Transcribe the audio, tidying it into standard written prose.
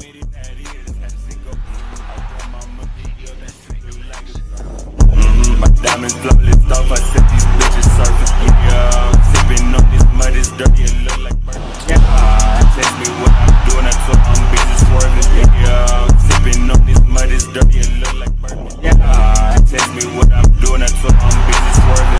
My diamonds flawless off, I set these bitches surfing. Yeah, sipping on this mud is dirty.